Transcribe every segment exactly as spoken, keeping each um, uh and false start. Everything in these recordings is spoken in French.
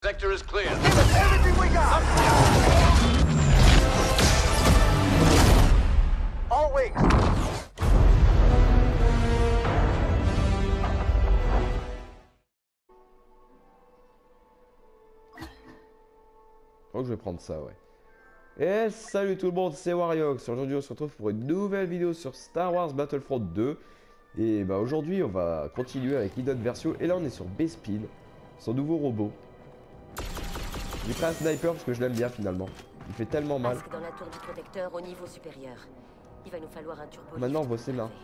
Sector is clear. Give us everything we got! All wings! Je crois que je vais prendre ça, ouais. Et salut tout le monde, c'est Wariox. Aujourd'hui on se retrouve pour une nouvelle vidéo sur Star Wars Battlefront deux. Et bah aujourd'hui on va continuer avec Idon Versio. Et là on est sur Bespin, son nouveau robot. J'ai pris un sniper parce que je l'aime bien finalement. Il fait tellement mal. Dans la tour du protecteur au niveau supérieur. Il va nous falloir un turbo. Maintenant on voit ses mains.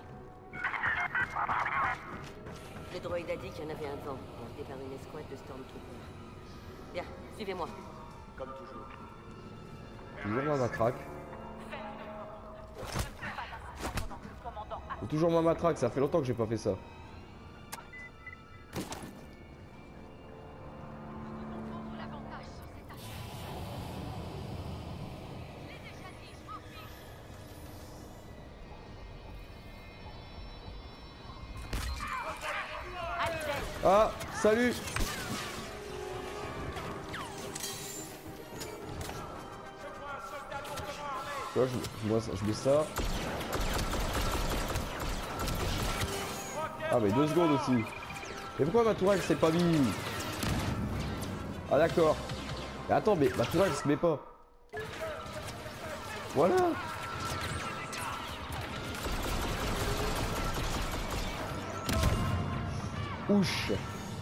Le droïde a dit qu'il y en avait un devant, porté par une escouade de Stormtroopers. Bien, suivez-moi. Comme toujours. Toujours ma matraque. Faut toujours ma matraque, ça fait longtemps que j'ai pas fait ça. Ah, salut! Tu vois, je, moi, je mets ça. Ah, mais deux secondes aussi. Et pourquoi ma tourelle s'est pas mis? Ah, d'accord. Mais attends, mais ma tourelle se met pas. Voilà. Ouch.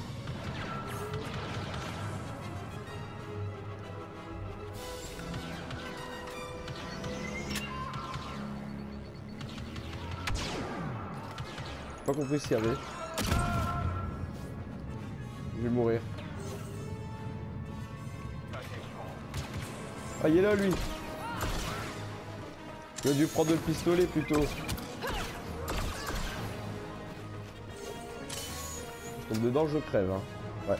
Pas compris ce qu'il y avait. Je vais mourir. Ah, il est là lui. J'aurais dû prendre le pistolet plutôt. Je tombe dedans, je crève. Hein. Ouais.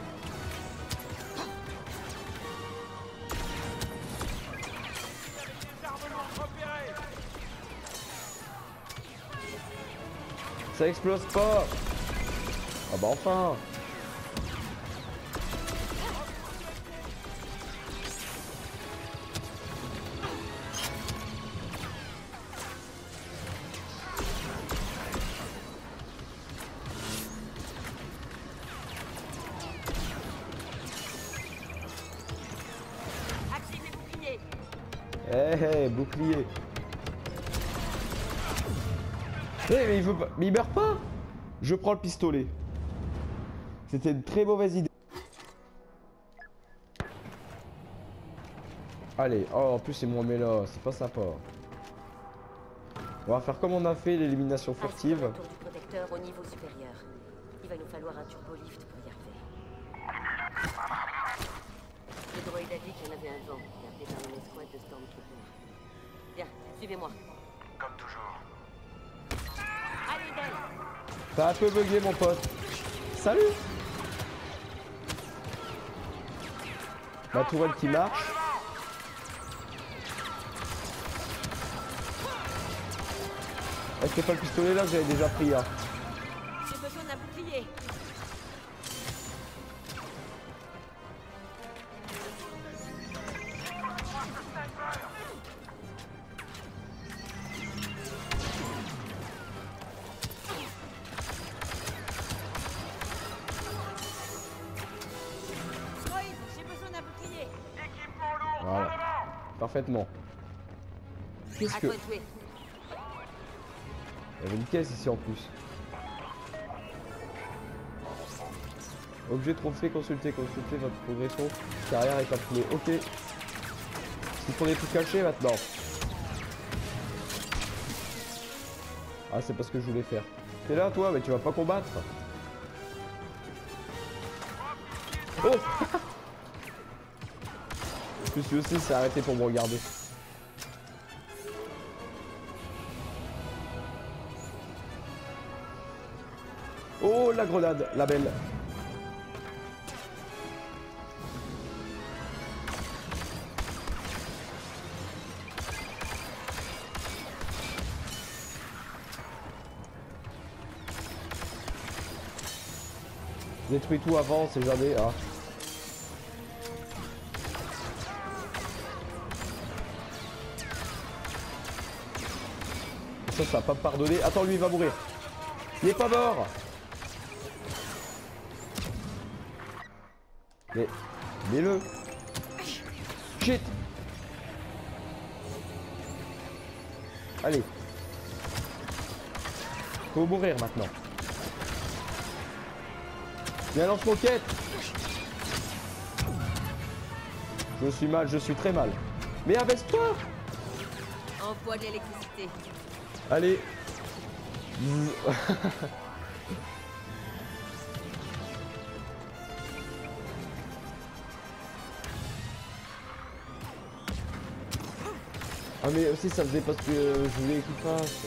Ça explose pas. Ah bah enfin. Active les boucliers. Eh hey, hey, bouclier. Hey, mais il veut pas. Mais il meurt pas. Je prends le pistolet. C'était une très mauvaise idée. Allez, oh en plus c'est moi mais là, c'est pas sympa. On va faire comme on a fait l'élimination furtive. Dans la tour du protecteur au niveau supérieur. Il va nous falloir un turbo lift pour y arriver. Le droïde a dit qu'il y en avait un devant, porté par une escouade de Stormtroopers. Bien, suivez-moi. Comme toujours. Allez, Del. T'as un peu bugué mon pote. Salut. Ma tourelle qui marche. Ah, c'était pas le pistolet là que j'avais déjà pris hein. J'ai besoin d'un bouclier. Droïde, j'ai besoin d'un bouclier. Voilà. Parfaitement. Qu'est-ce À que... toi de jouer. Il y avait une caisse ici en plus. Objet trophée, consultez, consultez votre progression. Carrière est appelée. Ok. Il faut des trucs cachés maintenant. Ah, c'est pas ce que je voulais faire. T'es là toi, mais tu vas pas combattre. Oh. En plus lui aussi s'est arrêté pour me regarder. Oh la grenade, la belle. Détruis tout avant, c'est jamais. Ah. Ça, ça va pas me pardonner. Attends, lui, il va mourir. Il est pas mort. Mais, mets-le. Shit. Allez. Faut mourir maintenant. Viens, lance-roquette. Je suis mal, je suis très mal. Mais abaisse-toi. Envoie de l'électricité. Allez. Ah mais aussi ça faisait parce que je voulais qu'il fasse.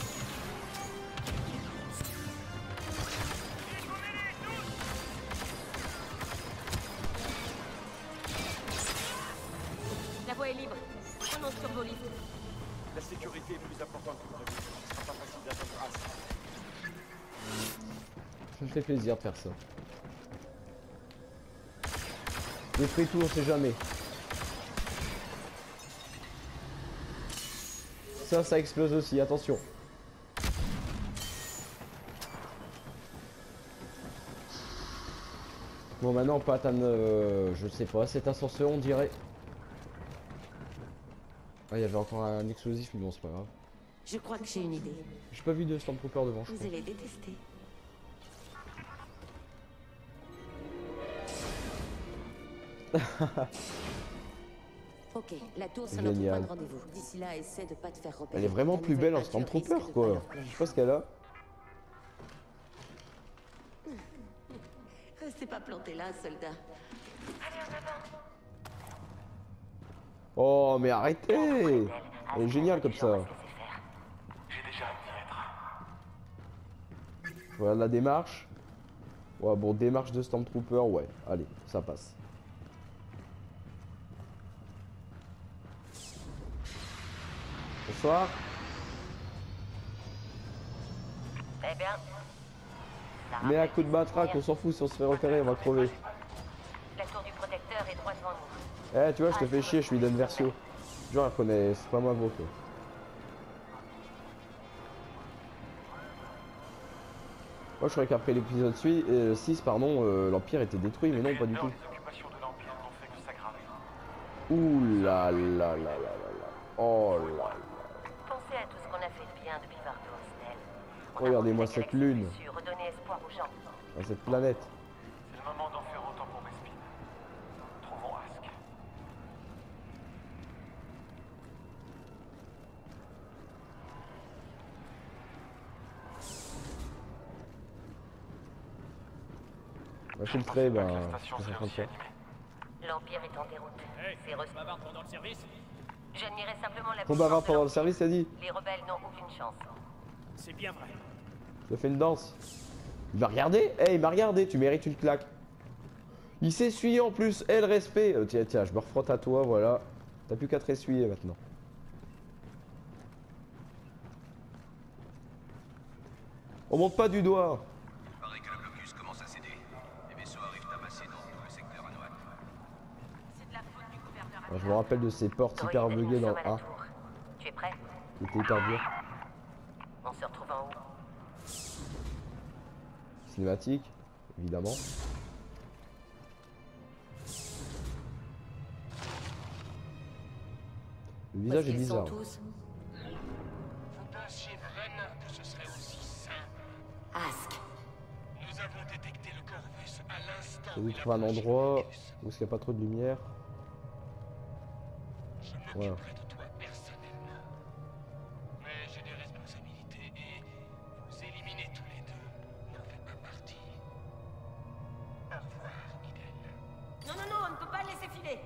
La voie est libre. Prenons ce turbolift. La sécurité est plus importante que prévu. Ce sera pas facile d'atteindre Ask. Ça me fait plaisir de faire ça. Les free tours, on sait jamais. Ça, ça explose aussi, attention. Bon, maintenant on peut atteindre, euh, je sais pas, cet ascenseur on dirait. Ah, il y avait encore un explosif, mais bon, c'est pas grave. Je crois que j'ai une idée. J'ai pas vu de Stormtrooper devant, je Vous crois. allez détester. Ok, la tour c'est notre Génial. point de rendez-vous. D'ici là, essaie de pas te faire repérer. Elle est vraiment La plus nouvelle belle en peinture Stormtrooper, risque de quoi. pas leur plaire. Je sais pas ce qu'elle a. Restez pas planté là, soldat. Oh, mais arrêtez! Elle est géniale comme ça. J'ai déjà un piètre. Voilà la démarche. Ouais, bon, démarche de Stormtrooper, ouais. Allez, ça passe. Bonsoir. Eh bien, ça Mais un rappelle coup de matraque, des on s'en fout, si on se fait repérer, on va crever. souvenirs. La tour du protecteur est droit devant nous. Eh, tu vois, je te fais chier, je lui donne Versio. Genre, elle connaît, c'est pas moi gros, quoi. Moi, je croyais qu'après l'épisode six, pardon, euh, l'Empire était détruit, mais non, pas du tout. Les occupations de l'Empire n'ont fait que s'aggraver. Ouh là là là là là là. Oh là là. Pensez à tout ce qu'on a fait de bien depuis Vardo, Snell. On a Regardez-moi rendu la cette galaxie lune. plus sûre, redonner espoir aux gens. À cette planète. C'est le moment d'en faire autant pour Bespin. Trouvons Ask. On va filtrer, ben. La station je serait comprends aussi pas. animée. L'Empire est en déroute. C'est reçu. pendant le service. J'admirais simplement la Qu'on bavard puissance de pendant le l'Empire. service, t'as dit? Les rebelles n'ont aucune chance. C'est bien vrai. Je fais une danse. Il va regarder? Eh, il m'a regardé, tu mérites une claque. Il s'essuie en plus, eh, le respect. Euh, tiens, tiens, je me refrotte à toi, voilà. T'as plus qu'à te ressuyer maintenant. On monte pas du doigt. Il paraît que le blocus commence à céder. Les vaisseaux arrivent amassés dans tout le secteur Anoat. C'est de la faute du gouverneur. Alors, je me rappelle de ces portes hyper Droïde, buggées nous dans sommes le à la un. tour. Tu es prêt? Qui était hyper dur. On se retrouve en haut. Cinématique, évidemment. Le Où visage est qu'ils sont bizarre. tous? Vous pensiez vraiment que ce serait aussi simple? Ask. Nous avons détecté le Corvus à l'instant J'ai où dû il trouver un approchait endroit Blocus. où il n'y a pas trop de lumière. Je m'occuperai Voilà. de toi personnellement. Mais j'ai des responsabilités et vous éliminer tous les deux n'en fait pas partie. Au revoir, Idel. Non, non, non, on ne peut pas le laisser filer.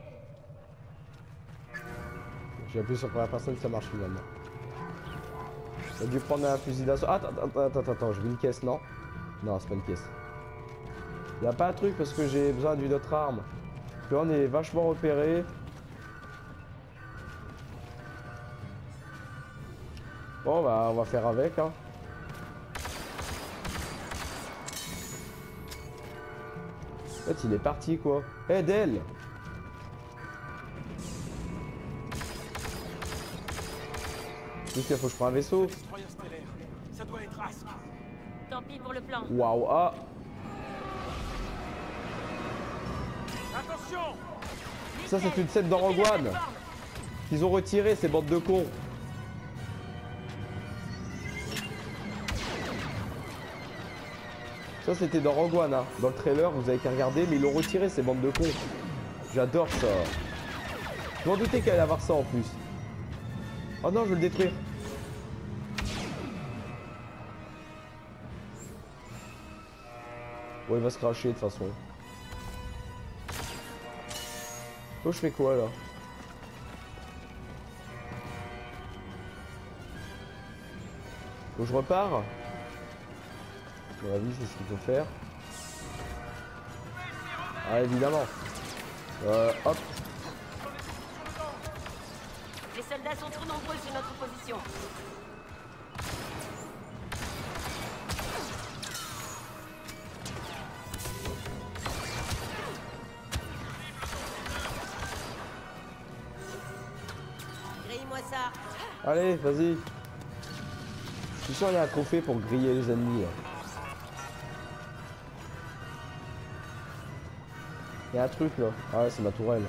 J'ai appuyé sur la première personne, ça marche finalement. J'ai dû prendre un fusil d'assaut. Ah, attends, attends, attends, attends, j'ai vu une caisse, non? Non, c'est pas une caisse. Y a pas un truc parce que j'ai besoin d'une autre arme. Parce que là, on est vachement repéré. Bon, bah, on va faire avec, hein. En fait, il est parti, quoi. Eh, Del! Qu'est-ce qu'il faut que je prenne un vaisseau? Destroyer stellaire. Ça doit être Ask. Tant pis pour le plan. Waouh, ah. Attention! Ça, c'est une scène dans Rogue One. Ils ont retiré ces bandes de cons. Ça, c'était dans Rogue One, hein. Dans le trailer, vous avez qu'à regarder, mais ils l'ont retiré ces bandes de cons. J'adore ça. Je m'en doutais qu'elle allait avoir ça en plus. Oh non, je veux le détruire. Bon, il va se cracher de toute façon. Oh, je fais quoi là? Faut que je repars? À mon avis, c'est ce qu'il faut faire. Ah, évidemment. Euh, hop. Les soldats sont trop nombreux sur notre position. Grille-moi ça. Allez, vas-y. Je suis sûr qu'il y a un trophée pour griller les ennemis. Là. Il y a un truc là. Ah ouais, c'est ma tourelle.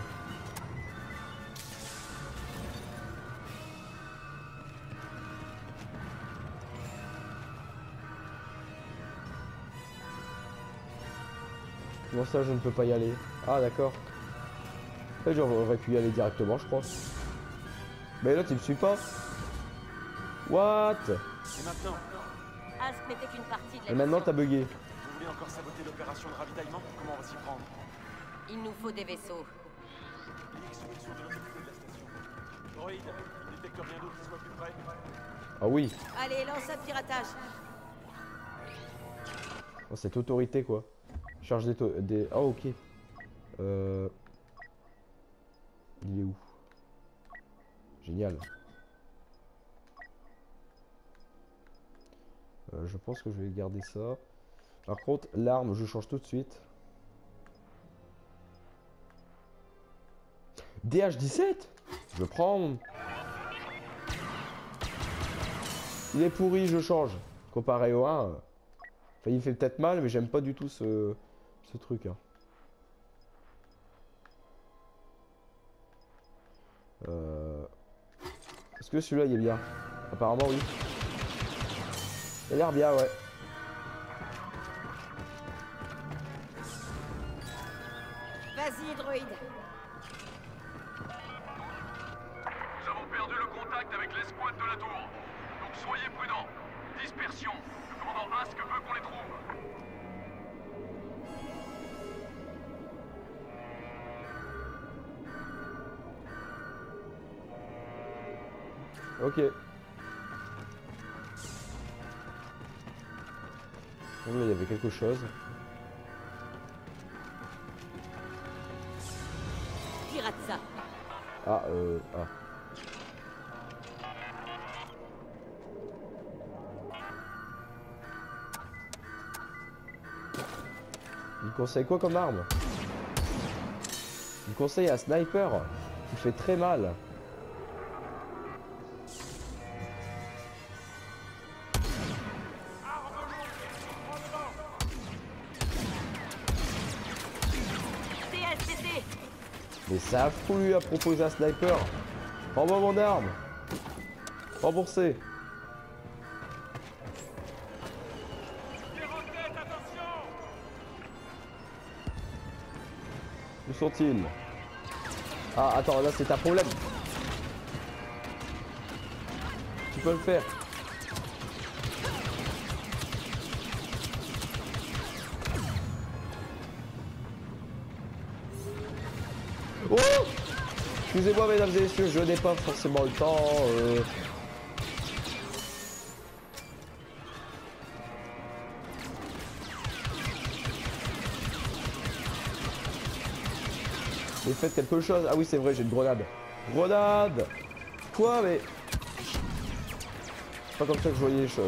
Comment ça, je ne peux pas y aller? Ah d'accord. En fait, j'aurais pu y aller directement, je crois. Mais là, tu me suis pas. What? Et maintenant? Ask n'était qu'une partie de la Et maintenant, mission. t'as bugué. Vous voulez encore saboter l'opération de ravitaillement? Comment on va s'y prendre? Il nous faut des vaisseaux. Les X sont de l'autre côté de la station. Droïde, il détecte rien d'autre qui soit plus près. Ah oui. Allez, lance un piratage. Oh, cette autorité quoi. Charge des... des... Ah ok. Euh... Il est où? Génial. Euh, je pense que je vais garder ça. Par contre, l'arme, je change tout de suite. D H dix-sept? Je prends. Il est pourri, je change. Comparé au un. Enfin, il fait peut-être mal, mais j'aime pas du tout ce, ce truc. Hein. Euh... Est-ce que celui-là, il est bien? Apparemment, oui. Il a l'air bien, ouais. Vas-y, droïde. Nous avons perdu le contact avec l'escouade de la tour. Donc soyez prudents. Dispersion. Le commandant Ask veut qu'on les trouve. Ok. Bon, là, il y avait quelque chose. Pirate ça. Ah, euh... Ah. Il conseille quoi comme arme? Il conseille un sniper qui fait très mal. T S C T. Mais ça a fou lui à proposer un sniper. Rends-moi mon arme. Remboursé. Où sont-ils? Ah, attends, là c'est un problème. Tu peux le faire. Oh! Excusez-moi mesdames et messieurs, je n'ai pas forcément le temps. Euh... Mais faites quelque chose. Ah oui c'est vrai, j'ai une grenade. Grenade! Quoi mais... C'est pas comme ça que je voyais les choses.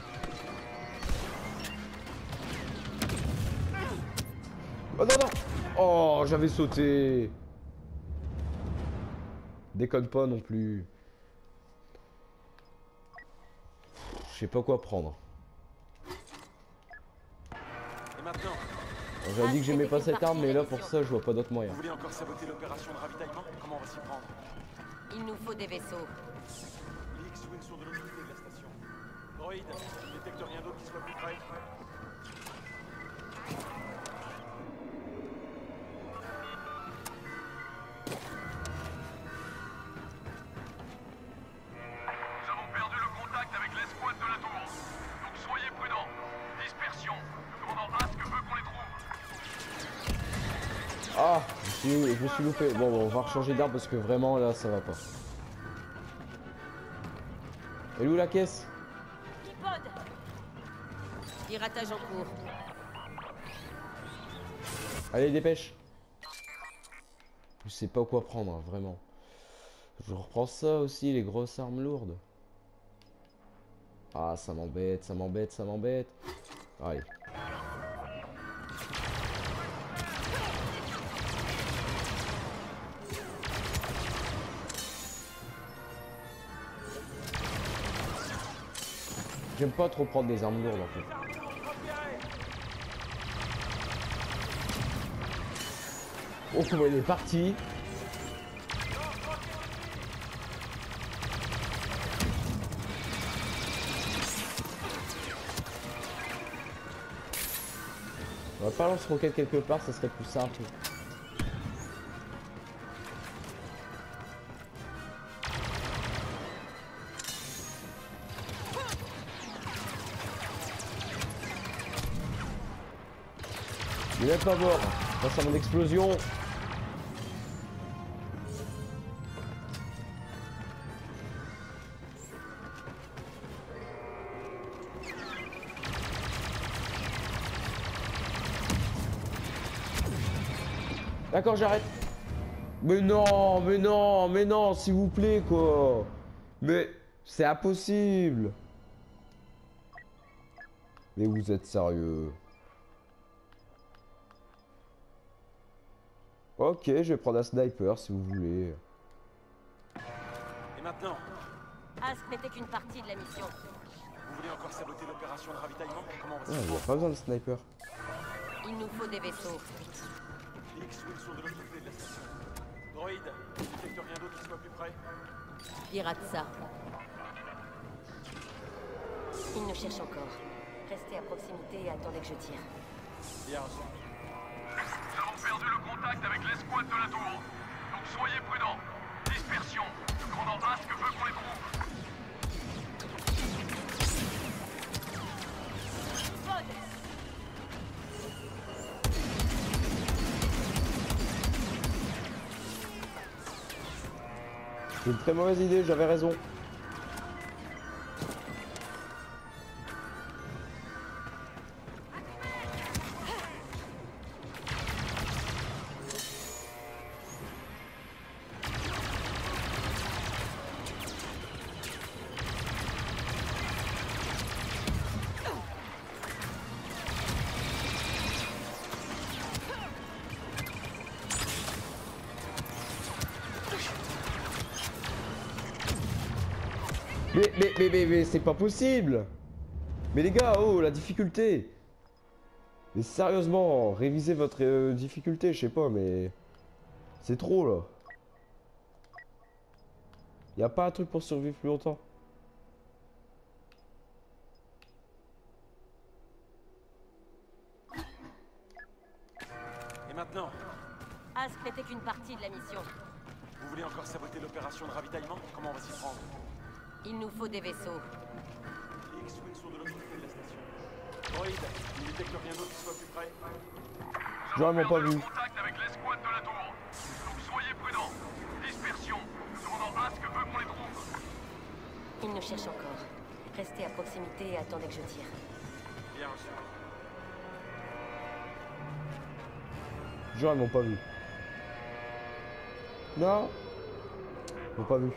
Oh non non! Oh, j'avais sauté. Déconne pas non plus. Je sais pas quoi prendre. Et maintenant, J'avais dit que j'aimais pas cette arme, mais là pour ça je vois pas d'autre vous moyen. voulez encore saboter l'opération de ravitaillement? Comment on va s'y prendre? Il nous faut des vaisseaux. Les X-Wing sont de l'autre côté de la station. Droïde, ne détecte rien d'autre qui soit plus près. Nous avons perdu le contact avec l'escouade de la tour. Donc soyez prudents. Dispersion. Le commandant Ask veut qu'on les trouve. Ah, je, suis, je me suis loupé. Bon, bon, on va rechanger d'arme parce que vraiment là ça va pas. Elle est où la caisse? Tripod. Piratage en cours. Allez, dépêche. Je sais pas quoi prendre, hein, vraiment. Je reprends ça aussi, les grosses armes lourdes. Ah, ça m'embête, ça m'embête, ça m'embête. Allez. J'aime pas trop prendre des armes lourdes en fait. Oh, elle est partie. On va pas lancer roquette quelque part, ça serait plus simple. Il est pas mort. Face à mon explosion. D'accord, j'arrête. Mais non, mais non, mais non, s'il vous plaît, quoi. Mais c'est impossible. Mais vous êtes sérieux? Ok, je vais prendre un sniper si vous voulez. Et maintenant, Ask n'était qu'une partie de la mission. vous voulez encore saboter l'opération de ravitaillement? Comment on va s'y Ah, il n'y a prendre? pas besoin de sniper. Il nous faut des vaisseaux. Les X-Wing sont de l'autre côté de la station. Droïde, ne détecte rien d'autre qui soit plus près. Pirate ça. Il nous cherche encore. Restez à proximité et attendez que je tire. Bien reçu. Nous avons perdu le contact avec l'escouade de la tour. Donc soyez prudents. Dispersion. Le commandant Ask veut qu'on les trouve. C'est une très mauvaise idée, j'avais raison. Mais, mais, mais, mais, mais c'est pas possible. Mais les gars, oh, la difficulté. Mais sérieusement, révisez votre euh, difficulté, je sais pas, mais... C'est trop, là. Y a pas un truc pour survivre plus longtemps? Et maintenant, Ask n'était qu'une partie de la mission. vous voulez encore saboter l'opération de ravitaillement? Comment on va s'y prendre? Il nous faut des vaisseaux. Les X-Wing sont de l'autre côté de la station. Droïde, ne détecte rien d'autre qui soit plus près. J'en ai pas Perdu vu. le contact avec l'escouade de la tour. Donc soyez prudents. Dispersion. Le commandant Ask veut qu'on les trouve. Il nous cherche encore. Restez à proximité et attendez que je tire. Bien reçu. Genre, ils m'ont pas vu. Non. Ils m'ont pas vu.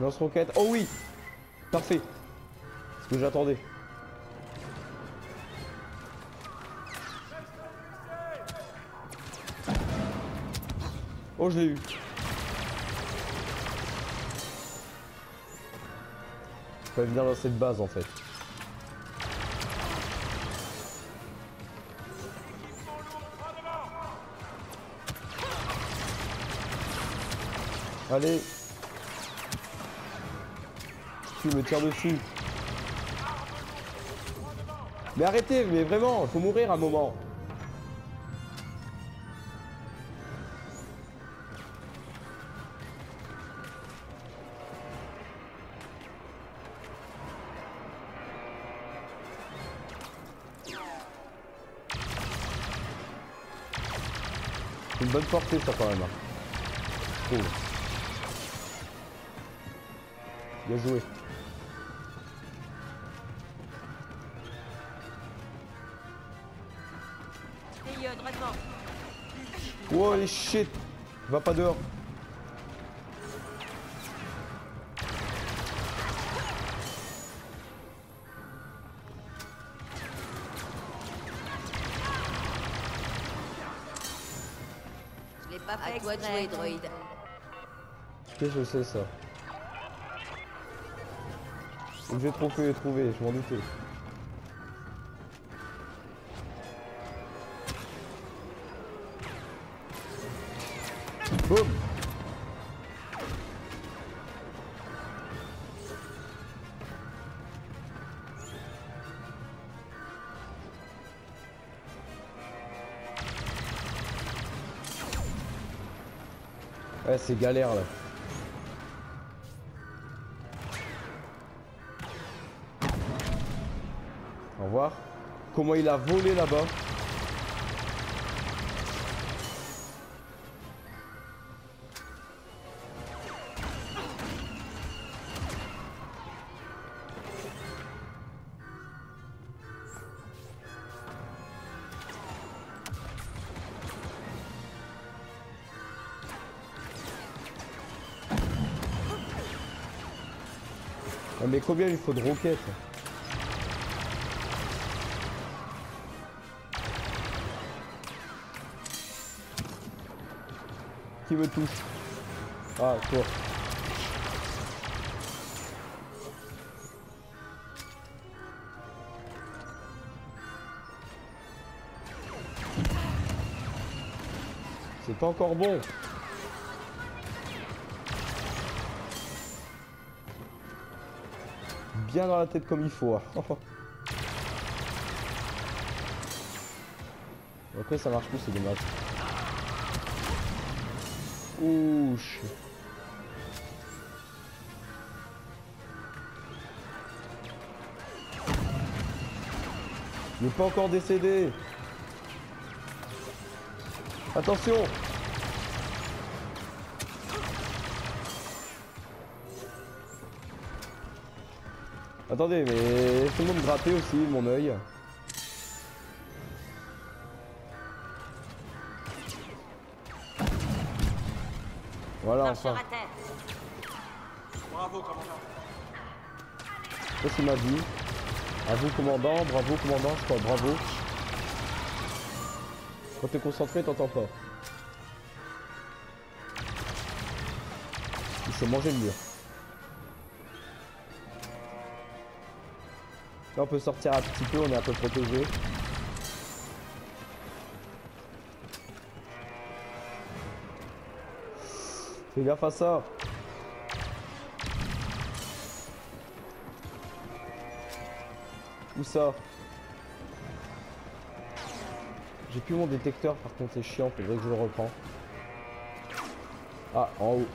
Lance-roquette. Oh oui. Parfait. C'est ce que j'attendais. Oh, je l'ai eu. Je peux venir dans cette base en fait. Allez. Tu me tires dessus. Mais arrêtez, mais vraiment, faut mourir un moment. Une bonne portée ça quand même. Oh. Bien joué. Oh les shit. Va pas dehors. Pas fait à toi de jouer, droïde. Qu'est-ce que c'est ça? J'ai trop fait trouver, je m'en doutais. Boum. Ouais, c'est galère là. Au revoir. Comment il a volé là-bas. Ah, mais combien il faut de roquettes? Qui me touche? Ah, toi. C'est pas encore bon. Bien dans la tête comme il faut. Après ça marche plus, c'est dommage. Ouch. Il n'est pas encore décédé. Attention. Attendez, mais laissez-moi me gratter aussi mon œil. Voilà, enfin. Bravo, commandant. Ça c'est ma vie. À vous commandant, bravo commandant, je crois, bravo. Quand t'es concentré, t'entends pas. Il s'est mangé le mur. Là on peut sortir un petit peu, on est un peu protégé. Fais gaffe à ça. Où ça? J'ai plus mon détecteur par contre, c'est chiant, faudrait que je le reprends. Ah, en haut.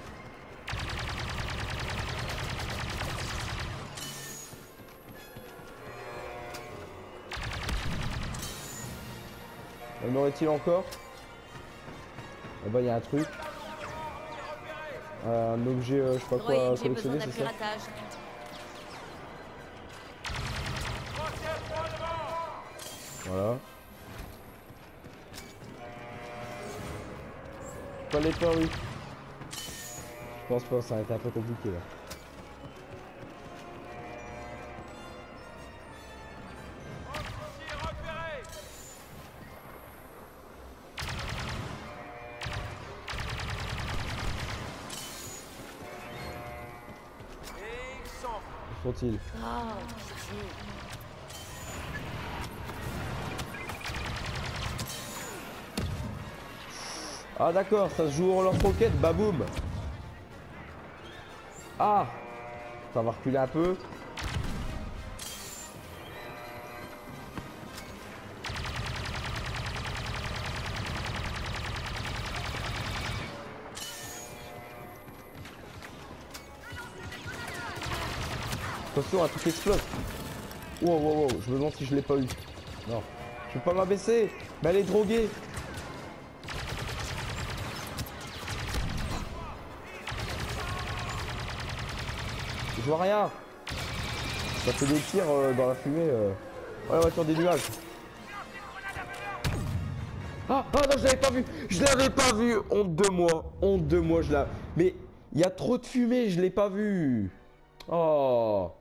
En aurait-il encore? Ah bah il y a un truc. Euh, un objet, euh, je sais pas quoi, à collectionner, c'est ça? Voilà. Pas les peurs, oui. Je pense pas, ça va être un peu compliqué là. sont-ils? Oh, pitié. Ah d'accord, ça se joue en lance-roquette, baboum. Ah, ça va reculer un peu. Attention, un truc explose. Wow, wow, wow, je me demande si je l'ai pas eu. Non, je peux pas m'abaisser. Mais elle est droguée. Je vois rien. Ça fait des tirs euh, dans la fumée. Euh... Oh, la voiture des nuages. Ah, ah non, je l'avais pas vu. Je l'avais pas vu. Honte de moi. Honte de moi, je l'ai. Mais il y a trop de fumée, je l'ai pas vu. Oh.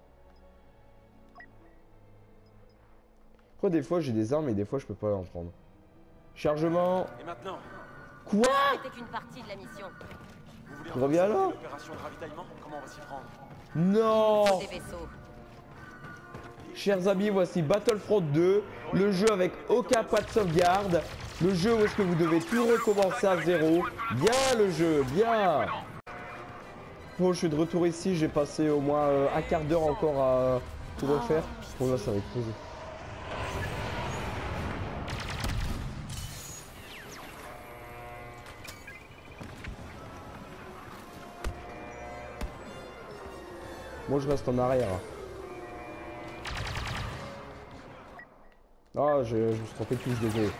Après, des fois, j'ai des armes et des fois, je peux pas en prendre. Chargement. Et maintenant, Quoi? C'était qu'une partie de la mission. vous voulez Je reviens là? l'opération de ravitaillement? Comment on va s'y prendre? Non. Des vaisseaux. Chers amis, voici Battlefront deux, le jeu avec aucun point de sauvegarde, le jeu où est-ce que vous devez tout recommencer à zéro. Bien le jeu, bien. Bon, je suis de retour ici, j'ai passé au moins euh, un quart d'heure encore à tout refaire. Bon là, ça va exploser. Moi, je reste en arrière. Ah, je, je me suis trompé de touche, désolé.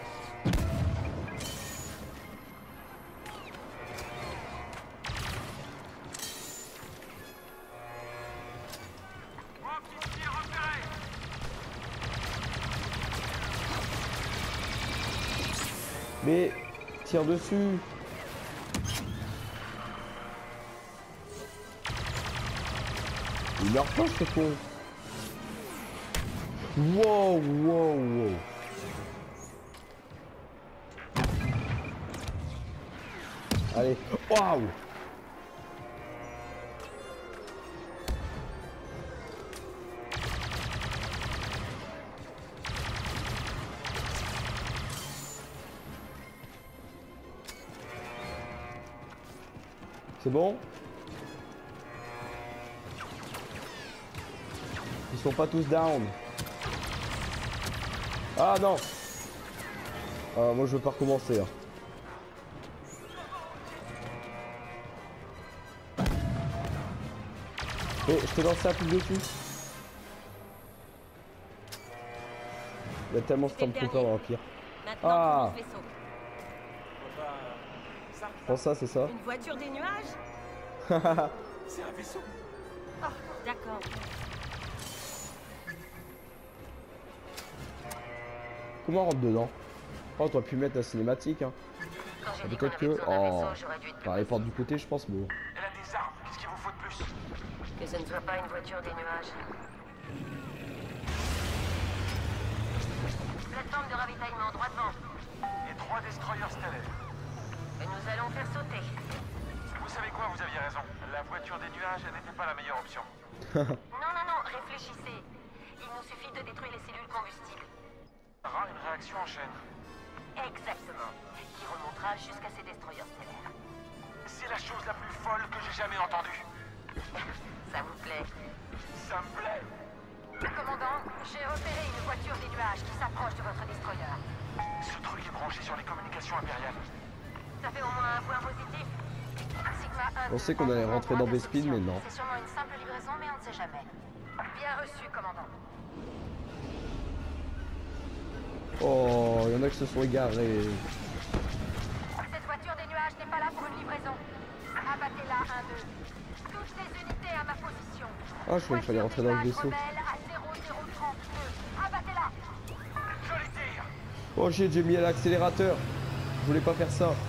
Mais tire dessus. Il meurt pas ce con. Wow, wow, wow. Allez, waouh. C'est bon? Ils sont pas tous down. Ah non. Ah, moi je veux pas recommencer. Hein. Et je te lance un truc dessus. Il y a tellement de Stormtrooper dans l'Empire. Ah. Je pense ça, c'est ça. Une voiture des nuages? C'est un vaisseau. Oh, d'accord. Comment on rentre dedans? Oh, t'aurais pu mettre la cinématique, hein. Peut-être que... Oh, par les portes du côté, je pense, mais bon. Elle a des armes, qu'est-ce qu'il vous faut de plus? Que ce ne soit pas une voiture des nuages. Plateforme de ravitaillement, droit devant. Et trois destroyers stellaires. Et nous allons faire sauter. Vous savez quoi, vous aviez raison. La voiture des nuages, elle n'était pas la meilleure option. Non, non, non, réfléchissez. Il nous suffit de détruire les cellules combustibles. Aura une réaction en chaîne. Exactement. Qui remontera jusqu'à ces destroyers stellaires. C'est la chose la plus folle que j'ai jamais entendue. Ça vous plaît? Ça me plaît. Commandant, j'ai repéré une voiture des nuages qui s'approche de votre destroyer. Ce truc est branché sur les communications impériales. Ça fait au moins un point positif. Sigma un. On sait qu'on allait rentrer dans Bespin, mais non. C'est sûrement une simple livraison, mais on ne sait jamais. Bien reçu, commandant. Oh, il y en a qui se sont égarés. Cette voiture des nuages n'est pas là pour une livraison. Abattez-la, un deux. Toutes les unités à ma position. Ah, je croyais qu'il fallait rentrer dans le vaisseau. Abattez-la. Joli tir. Oh shit, j'ai mis à l'accélérateur. Je voulais pas faire ça.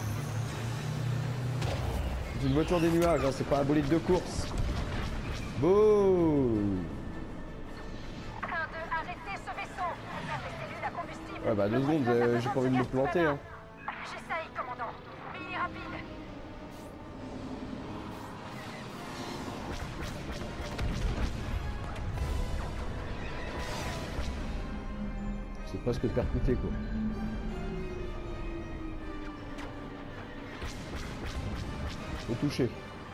C'est une voiture des nuages, hein, c'est pas un bolide de course. Boum. un deux, arrêtez ce vaisseau. Les cellules à combustible. Ouais bah deux secondes, euh, j'ai pas envie de me planter. Hein. J'essaye, commandant. Mais il est rapide. C'est presque percuté quoi. Faut toucher.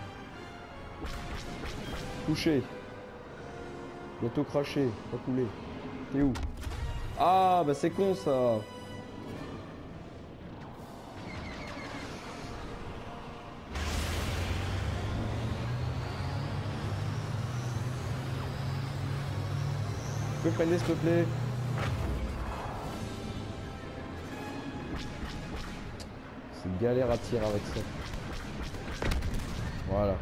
Toucher. Bientôt cracher, pas couler. T'es où? Ah bah c'est con ça. Tu peux freiner s'il te plaît? C'est une galère à tirer avec ça. Voilà.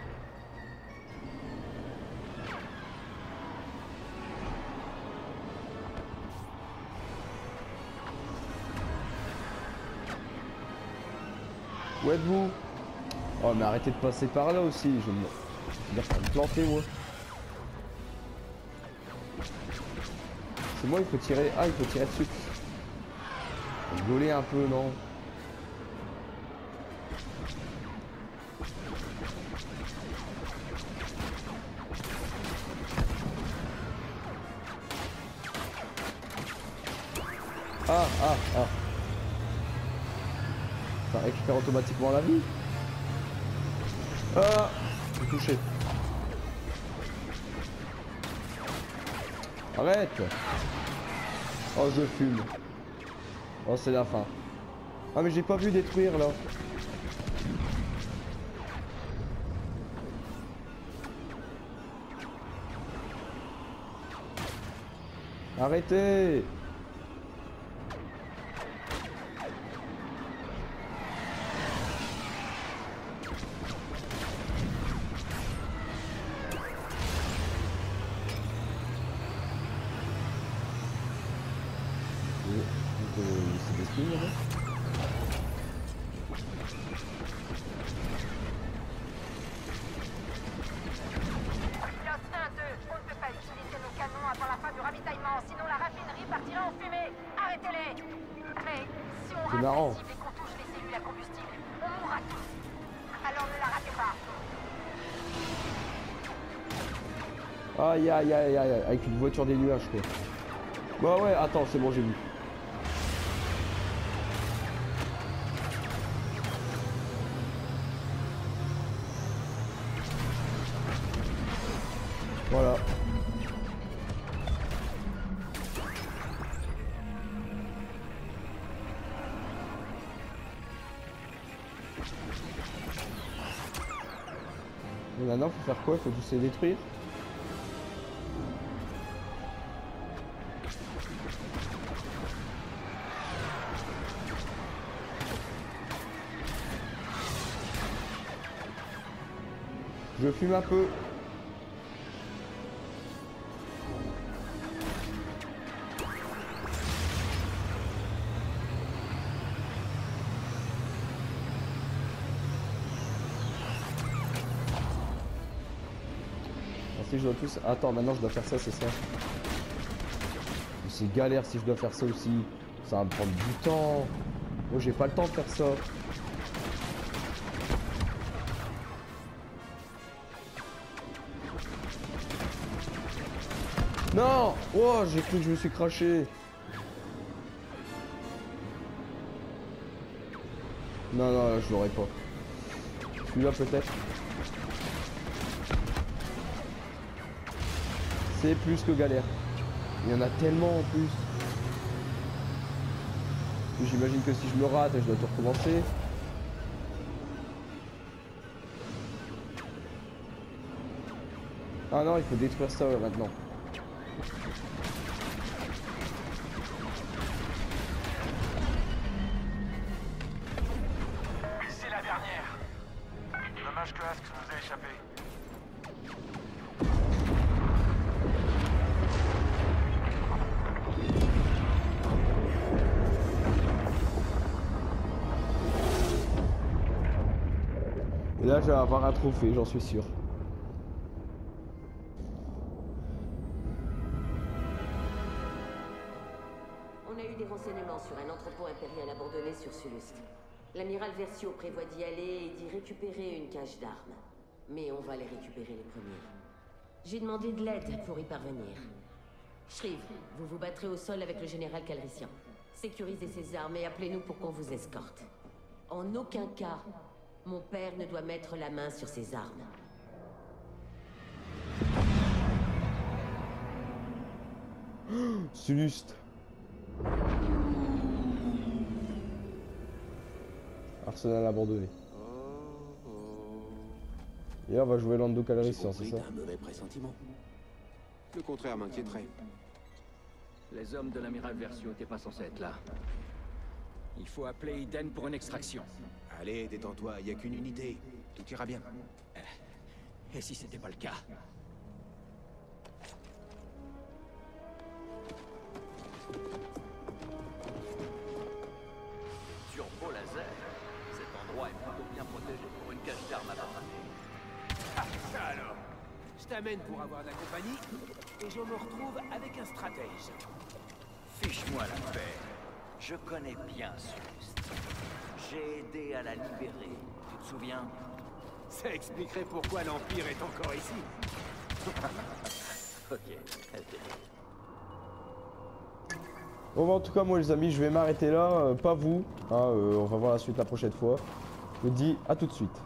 Où êtes-vous? Oh mais arrêtez de passer par là aussi, je me... Je vais me me planter moi. C'est moi il faut tirer... Ah il faut tirer dessus. Rigoler un peu non? Ah ah ah. Ça récupère automatiquement la vie. Ah, j'ai touché. Arrête. Oh je fume. Oh c'est la fin. Ah mais j'ai pas vu détruire là. Arrêtez. C'est des spins là. Pilote un deux, on ne peut pas utiliser nos canons avant la fin du ravitaillement, sinon la raffinerie partira en fumée. Arrêtez-les. Mais si on rate marrant. la cible et qu'on touche les cellules à combustible, on mourra tous. Alors ne la ratez pas. Aïe aïe aïe aïe, avec une voiture des nuages quoi. Bah ouais, attends, c'est bon, j'ai vu. Voilà. Et maintenant, faut faire quoi? Faut tous les détruire? Je fume un peu. Ah, si je dois tous... Attends, maintenant je dois faire ça, c'est ça. C'est galère si je dois faire ça aussi. Ça va me prendre du temps. Moi j'ai pas le temps de faire ça. Non! Oh, j'ai cru que je me suis craché. Non, non, là, je l'aurais pas. Celui-là, peut-être. C'est plus que galère. Il y en a tellement en plus. J'imagine que si je me rate, je dois tout recommencer. Ah non, il faut détruire ça ouais, maintenant. C'est la dernière. Dommage que Ask nous a échappé. Et là, je vais avoir un trophée, j'en suis sûr. On a eu des renseignements sur un entrepôt impérial abandonné sur Sulust. L'amiral Versio prévoit d'y aller et d'y récupérer une cache d'armes. Mais on va les récupérer les premiers. J'ai demandé de l'aide pour y parvenir. Shriv, vous vous battrez au sol avec le général Calrissian. Sécurisez ses armes et appelez-nous pour qu'on vous escorte. En aucun cas, mon père ne doit mettre la main sur ses armes. Suluste. Arsenal abandonné. Et on va jouer Lando Calrissian, c'est ça? Un mauvais pressentiment. Le contraire m'inquiéterait. Les hommes de l'amiral Versio n'étaient pas censés être là. Il faut appeler Eden pour une extraction. Allez, détends-toi, il n'y a qu'une unité. Tout ira bien. Et si c'était pas le cas? Turbo laser? Cet endroit est plutôt bien protégé pour une cache d'armes à bataille. Ah, ça alors. Je t'amène pour avoir de la compagnie, et je me retrouve avec un stratège. Fiche-moi la paix. Je connais bien Sulust. J'ai aidé à la libérer. Tu te souviens? Ça expliquerait pourquoi l'Empire est encore ici. Ok, elle t'aide. Bon bah en tout cas moi les amis je vais m'arrêter là, euh, pas vous, hein, euh, on va voir la suite la prochaine fois. Je vous dis à tout de suite.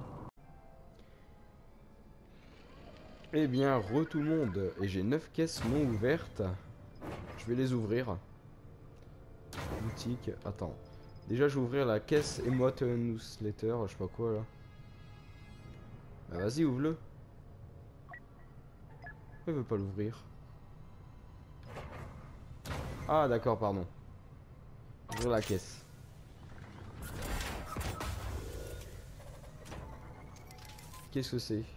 Eh bien re tout le monde, et j'ai neuf caisses non ouvertes. Je vais les ouvrir. Boutique, attends. Déjà je vais ouvrir la caisse Emote Newsletter, je sais pas quoi là. Bah vas-y ouvre-le. Pourquoi il veut pas l'ouvrir? Ah d'accord, pardon. Ouvrir la caisse. Qu'est-ce que c'est?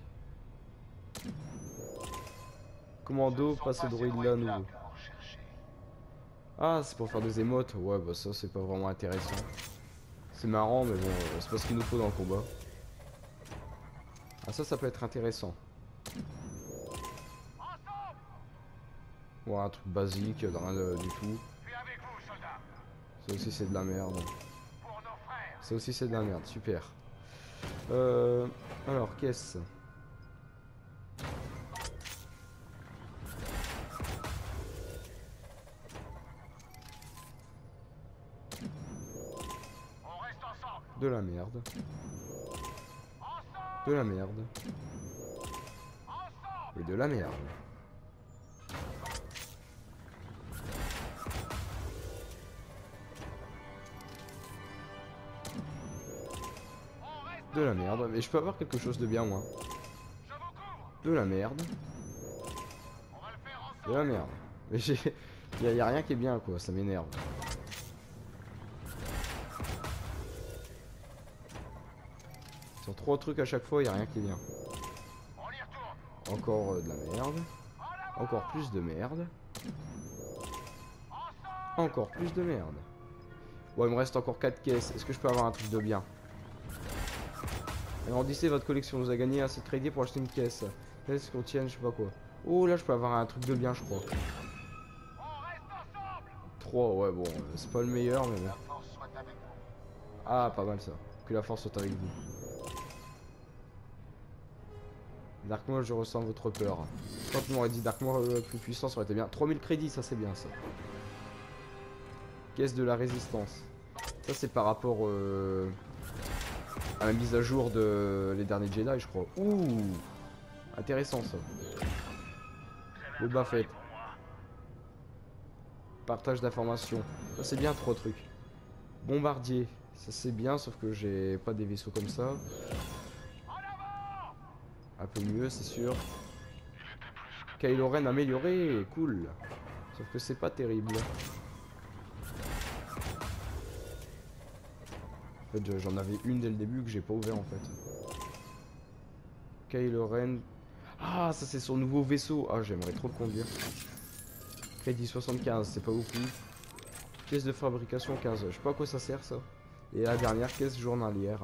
Commando, passer droïde là, nouveau. Ah, c'est pour faire des émotes. Ouais, bah ça c'est pas vraiment intéressant. C'est marrant, mais bon, euh, c'est pas ce qu'il nous faut dans le combat. Ah ça, ça peut être intéressant. Ouais, un truc basique, rien de, du tout. Ça aussi c'est de la merde. Ça aussi c'est de la merde, super. Euh, alors, caisse. De la merde. De la merde. Et de la merde. De la merde, mais je peux avoir quelque chose de bien moi. De la merde. De la merde. Mais j'ai... Y, y a rien qui est bien quoi, ça m'énerve. Sur trois trucs à chaque fois, y a rien qui est bien. Encore euh, de la merde. Encore plus de merde. Encore plus de merde. Bon, il me reste encore quatre caisses. Est-ce que je peux avoir un truc de bien? Agrandissez votre collection, vous a gagné assez de crédit pour acheter une caisse. Qu'est-ce qu'on tienne, je sais pas quoi. Oh là, je peux avoir un truc de bien, je crois. trois, ouais, bon, euh, c'est pas le meilleur, mais bon. Ah, pas mal ça. Que la force soit avec vous. Darkmaul, je ressens votre peur. Quand on m'aurait dit Darkmaul euh, plus puissant, ça aurait été bien. trois mille crédits, ça c'est bien ça. Caisse de la résistance. Ça c'est par rapport euh, à la mise à jour de les derniers Jedi, je crois. Ouh, intéressant ça. Boba Fett. Partage d'informations. Ça c'est bien, trois trucs. Bombardier. Ça c'est bien, sauf que j'ai pas des vaisseaux comme ça. Un peu mieux, c'est sûr. Kylo Ren amélioré, cool. Sauf que c'est pas terrible. En fait, j'en avais une dès le début que j'ai pas ouvert en fait. Kylo Ren. Ah, ça c'est son nouveau vaisseau. Ah, j'aimerais trop le conduire. Crédit soixante-quinze, c'est pas beaucoup. Pièce de fabrication quinze. Je sais pas à quoi ça sert ça. Et la dernière caisse journalière.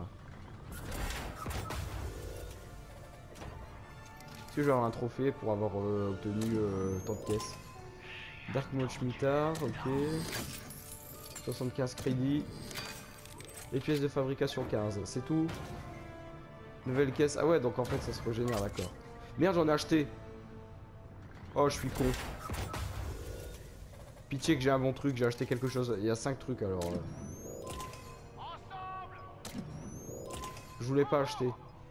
Est-ce que je vais avoir un trophée pour avoir euh, obtenu euh, tant de pièces? Dark Maul Schmitar, ok. soixante-quinze crédits. Et pièces de fabrication quinze, c'est tout. Nouvelle caisse. Ah ouais, donc en fait ça se régénère, d'accord. Merde, j'en ai acheté. Oh, je suis con. Pitié que j'ai un bon truc, j'ai acheté quelque chose. Il y a cinq trucs alors. euh. Je voulais pas acheter.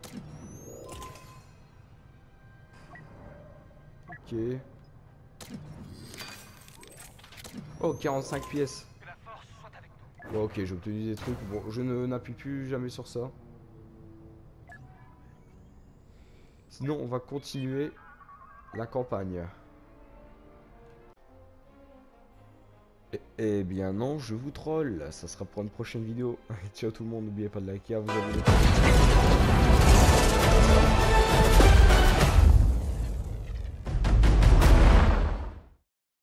Ok. Oh, quarante-cinq pièces. Bon, ok, j'ai obtenu des trucs. Bon, je ne n'appuie plus jamais sur ça. Sinon, on va continuer la campagne. Eh, eh bien non, je vous troll. Ça sera pour une prochaine vidéo. Ciao tout le monde, n'oubliez pas de liker, à vous abonner.